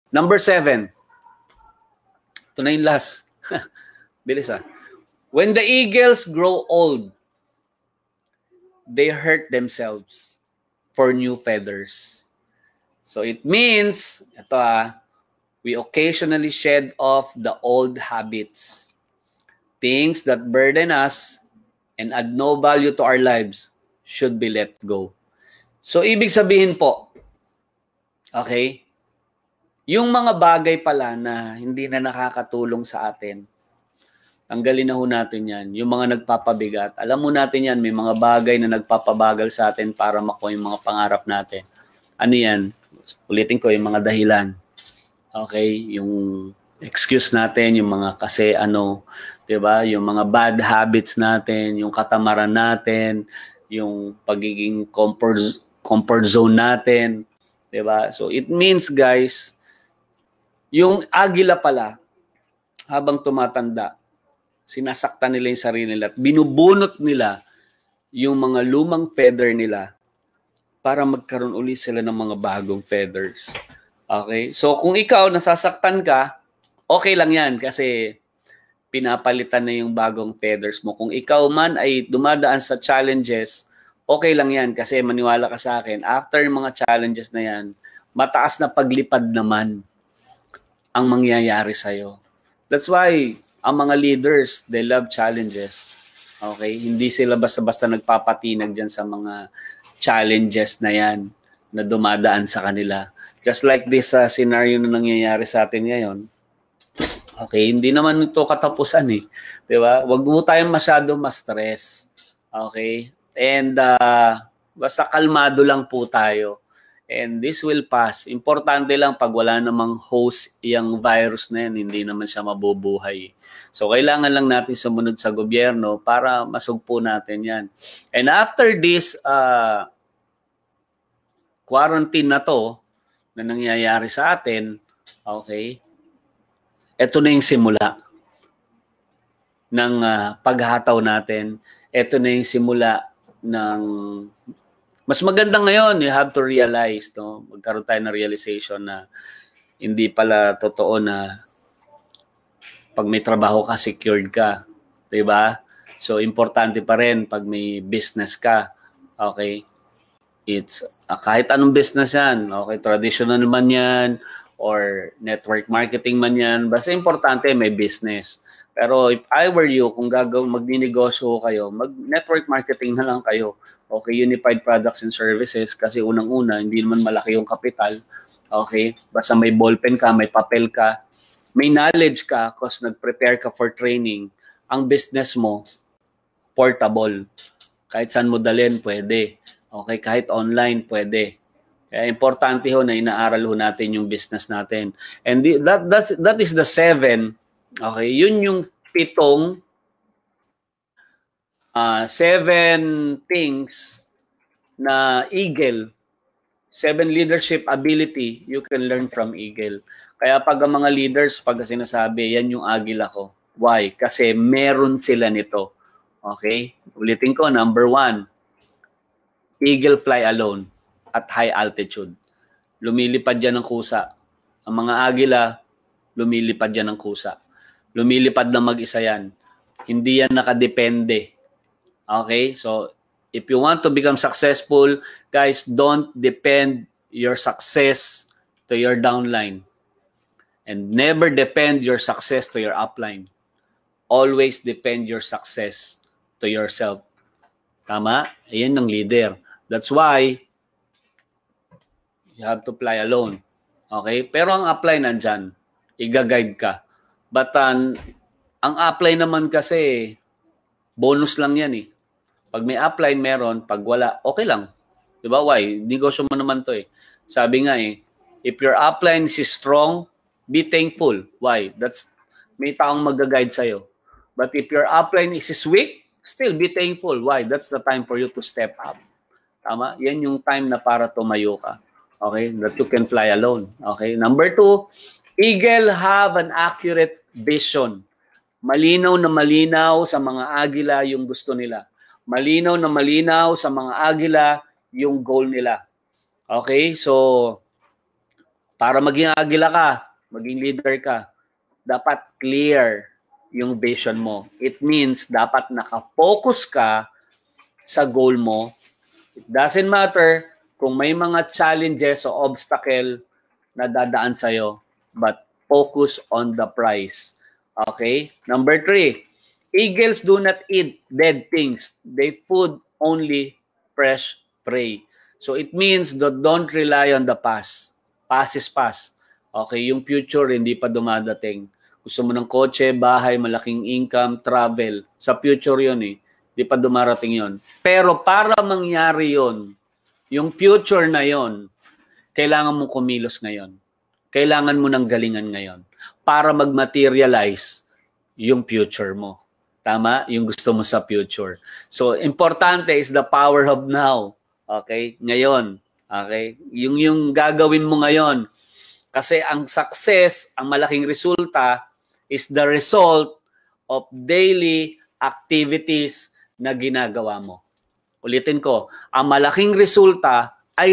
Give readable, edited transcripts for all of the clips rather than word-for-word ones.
Number 7. Ito na yung last. Bilis ah. When the eagles grow old, they hurt themselves for new feathers. So it means, ito we occasionally shed off the old habits. Things that burden us and add no value to our lives should be let go. So ibig sabihin po, okay, yung mga bagay pala na hindi na nakakatulong sa atin, tanggalin na ho natin yan. Yung mga nagpapabigat, alam mo natin yan, may mga bagay na nagpapabagal sa atin para makuha yung mga pangarap natin. Ano yan? Ulitin ko, yung mga dahilan. Okay? Yung excuse natin, yung mga kasi ano, diba? Yung mga bad habits natin, yung katamaran natin, yung pagiging comfort zone natin. Diba? So it means, guys, yung agila pala, habang tumatanda, sinasaktan nila yung sarili nila at binubunot nila yung mga lumang feather nila para magkaroon ulit sila ng mga bagong feathers. Okay? So kung ikaw nasasaktan ka, okay lang yan kasi pinapalitan na yung bagong feathers mo. Kung ikaw man ay dumadaan sa challenges, okay lang yan kasi maniwala ka sa akin, after mga challenges na yan, mataas na paglipad naman ang mangyayari sa'yo. That's why ang mga leaders, they love challenges. Okay? Hindi sila basta-basta nagpapatinag dyan sa mga challenges na yan na dumadaan sa kanila. Just like this scenario na nangyayari sa atin ngayon. Okay? Hindi naman ito katapusan eh. Diba? Huwag mo tayong masyado ma-stress. Okay? And basta kalmado lang po tayo. And this will pass. Importante lang pag wala namang host yung virus na yan, hindi naman siya mabubuhay. So, kailangan lang natin sumunod sa gobyerno para masugpo natin yan. And after this quarantine na to, na nangyayari sa atin, okay, ito na yung simula ng paghataw natin. Ito na yung simula ng mas maganda ngayon, you have to realize, no? Magkaroon tayo ng realization na hindi pala totoo na pag may trabaho ka, secured ka. Diba? So, importante pa rin pag may business ka. Okay? It's kahit anong business yan. Okay? Traditional man yan or network marketing man yan. Basta importante may business. Pero if I were you, kung magninegosyo kayo, mag-network marketing na lang kayo. Okay, unified products and services kasi unang-una, hindi naman malaki yung kapital. Okay, basta may ballpen ka, may papel ka, may knowledge ka kasi nag-prepare ka for training. Ang business mo, portable. Kahit saan mo dalhin, pwede. Okay, kahit online, pwede. Kaya importante ho na inaaral ho natin yung business natin. And that is the 7. Okay, yun yung 7 things na eagle, 7 leadership ability you can learn from eagle. Kaya pag ang mga leaders, pag sinasabi, yan yung agila ko. Why? Kasi meron sila nito. Okay? Ulitin ko, number 1, eagle fly alone at high altitude. Lumilipad yan ng kusa. Ang mga agila, lumilipad yan ng kusa. Lumilipad na mag-isa yan. Hindi yan nakadepende. Okay? So, if you want to become successful, guys, don't depend your success to your downline. And never depend your success to your upline. Always depend your success to yourself. Tama? Ayan ang leader. That's why you have to fly alone. Okay? Pero ang upline nandyan. Iga-guide ka. But ang upline naman kasi, bonus lang yan eh. Pag may upline meron, pag wala, okay lang. Diba? Why? Negosyo mo naman to eh. Sabi nga eh, if your upline is strong, be thankful. Why? May taong mag-guide sa'yo. But if your upline is weak, still be thankful. Why? That's the time for you to step up. Tama? Yan yung time na para tumayo ka. Okay? That you can fly alone. Okay? Number 2, eagle have an accurate vision. Malinaw na malinaw sa mga agila yung gusto nila. Malinaw na malinaw sa mga agila yung goal nila. Okay? So, Para maging agila ka, maging leader ka, dapat clear yung vision mo. It means dapat nakafocus ka sa goal mo. It doesn't matter kung may mga challenges o obstacle na dadaan sa'yo, but focus on the prize. Okay? Number 3, eagles do not eat dead things. They food only fresh prey. So it means that don't rely on the past. Past is past. Okay, yung future hindi pa dumadating. Gusto mo ng kotse, bahay, malaking income, travel. Sa future yun eh. Hindi pa dumarating yun. Pero para mangyari yun, yung future na yun, kailangan mo kumilos ngayon. Kailangan mo ng galingan ngayon para mag-materialize yung future mo. Tama? Yung gusto mo sa future. So, importante is the power of now. Okay? Ngayon. Okay? Yung gagawin mo ngayon. Kasi ang success, ang malaking resulta is the result of daily activities na ginagawa mo. Ulitin ko, ang malaking resulta ay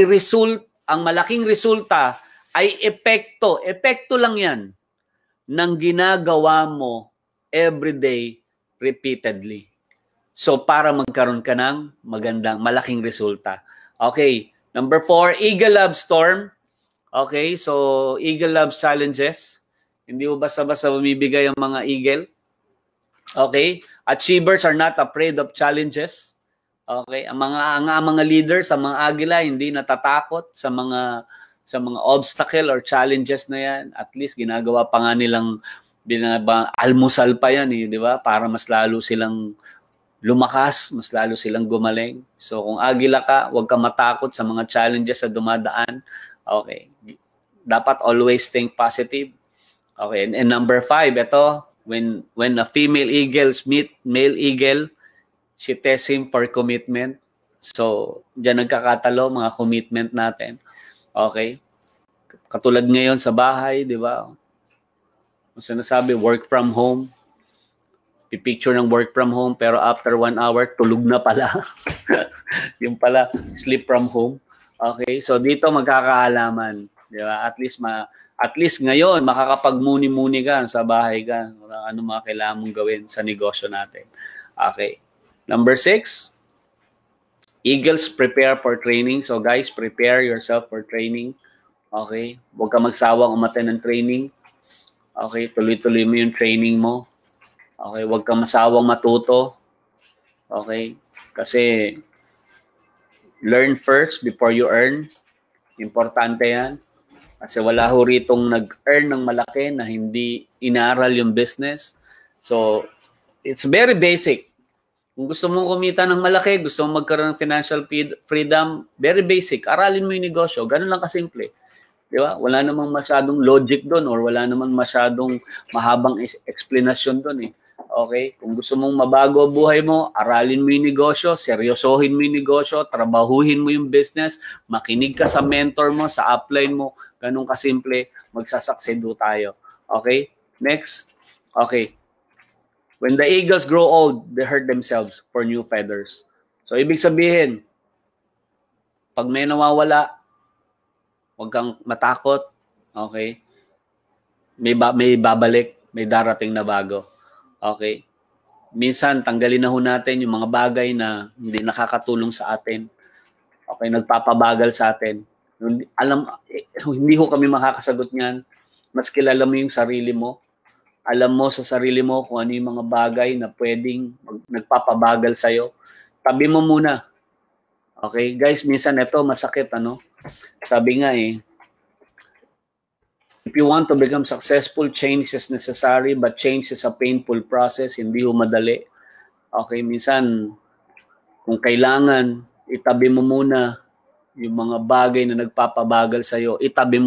epekto lang yan ng ginagawa mo everyday repeatedly. So para magkaroon ka ng malaking resulta. Okay, number 4, eagle loves storm. Okay, so eagle loves challenges. Hindi mo basta-basta bumibigay ang mga eagle. Okay, achievers are not afraid of challenges. Okay, ang mga leaders, ang mga agila hindi natatakot sa mga obstacle or challenges na yan. At least ginagawa pa nga nilang almusal pa yan, di ba? Para mas lalo silang lumakas, mas lalo silang gumaling. So kung agila ka, huwag ka matakot sa mga challenges na dumadaan. Okay. Dapat always think positive. Okay. And number 5, ito, when a female eagles meet male eagle, she tests him for commitment. So, diyan nagkakatalo mga commitment natin. Okay? Katulad ngayon sa bahay, di ba? Kung sinasabi, work from home. Pipicture ng work from home, pero after 1 hour, tulog na pala. Yung pala, sleep from home. Okay? So, dito magkakaalaman. Di ba? At least ngayon, makakapagmuni-muni ka sa bahay ka. Ano mga kailangan mong gawin sa negosyo natin. Okay. Number 6, eagles prepare for training. So guys, prepare yourself for training. Okay? Huwag ka magsawang umattend ng training. Okay? Tuloy-tuloy mo yung training mo. Okay? Huwag ka masawang matuto. Okay? Kasi learn first before you earn. Importante yan. Kasi wala ho ritong nag-earn ng malaki na hindi inaral yung business. So, it's very basic. Kung gusto mong kumita ng malaki, gusto mong magkaroon ng financial freedom, very basic. Aralin mo yung negosyo. Ganun lang kasimple. Di ba? Wala namang masyadong logic doon or wala namang masyadong mahabang explanation doon eh. Okay? Kung gusto mong mabago ang buhay mo, aralin mo yung negosyo, seryosohin mo yung negosyo, trabahuhin mo yung business, makinig ka sa mentor mo, sa upline mo, ganun kasimple, magsasucceed tayo. Okay? Next. Okay. When the eagles grow old, they hurt themselves for new feathers. So, ibig sabihin, pag may nawawala, huwag kang matakot. Okay? May babalik, may darating na bago. Okay? Minsan, tanggalin na ho natin yung mga bagay na hindi nakakatulong sa atin. Okay? Nagpapabagal sa atin. Hindi ho kami makakasagot niyan. Mas kilala mo yung sarili mo. Alam mo sa sarili mo kung ano yung mga bagay na pwedeng nagpapabagal sa'yo. Tabi mo muna. Okay? Guys, minsan ito masakit, ano? Sabi nga eh, if you want to become successful, change is necessary, but change is a painful process. Hindi ho madali. Okay, minsan, kung kailangan, itabi mo muna yung mga bagay na nagpapabagal sa'yo. Itatabi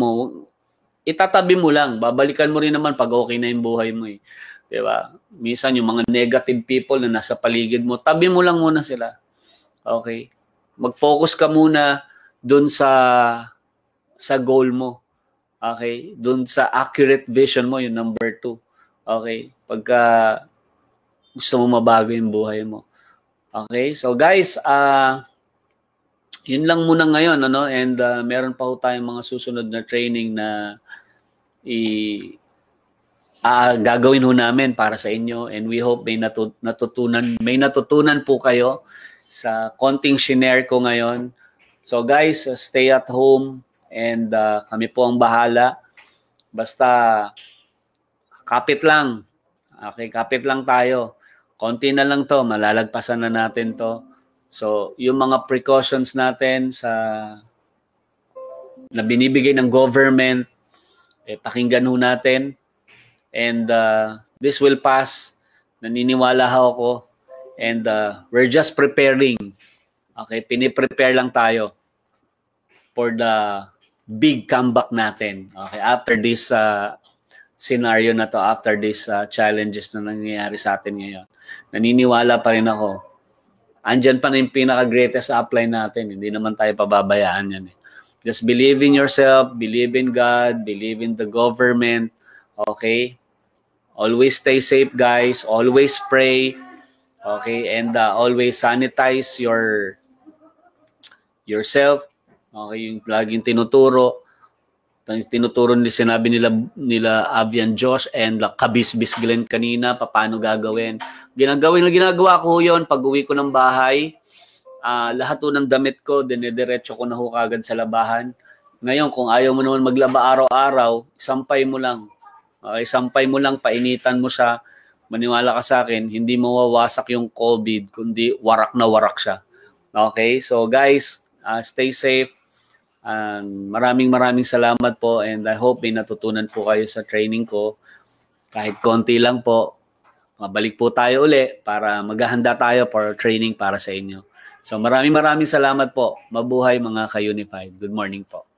mo lang. Babalikan mo rin naman pag okay na yung buhay mo eh. Diba? Minsan, yung mga negative people na nasa paligid mo, tabi mo lang muna sila. Okay? Mag-focus ka muna dun sa goal mo. Okay? Doon sa accurate vision mo, yung number 2. Okay? Pagka gusto mo mabago yung buhay mo. Okay? So guys, yun lang muna ngayon, ano? And meron pa ho tayong mga susunod na training na gagawin ho namin para sa inyo, and we hope may natutunan po kayo sa konting shinare ko ngayon. So guys, stay at home, and kami po ang bahala. Basta kapit lang. Okay, kapit lang tayo. Konti na lang to, malalagpasan na natin to. So, yung mga precautions natin na binibigay ng government, pakinggan ho natin. And this will pass. Naniniwala ako. And we're just preparing. Okay, piniprepare lang tayo for the big comeback natin. Okay, after this scenario na to, after these challenges na nangyayari sa atin ngayon. Naniniwala pa rin ako. Andyan pa na yung pinaka-greatest upline natin. Hindi naman tayo pababayaan yan. Just believe in yourself, believe in God, believe in the government. Okay? Always stay safe, guys. Always pray. Okay? And always sanitize yourself. Okay? Yung laging tinuturo. Tinuturo sinabi nila Avian Josh and Kabisbis Glenn kanina, paano gagawin. Ginagawa ko yun pag uwi ko ng bahay. Lahat ng damit ko, dinidiretso ko na ho kagad sa labahan. Ngayon, kung ayaw mo naman maglaba araw-araw, sampay mo lang. Okay, sampay mo lang, painitan mo siya. Maniwala ka sa akin, hindi mawawasak yung COVID, kundi warak na warak siya. Okay, so guys, stay safe. Maraming salamat po, and I hope may natutunan po kayo sa training ko. Kahit konti lang po, mabalik po tayo uli para maghahanda tayo for training para sa inyo. So maraming salamat po. Mabuhay mga ka-Unified. Good morning po.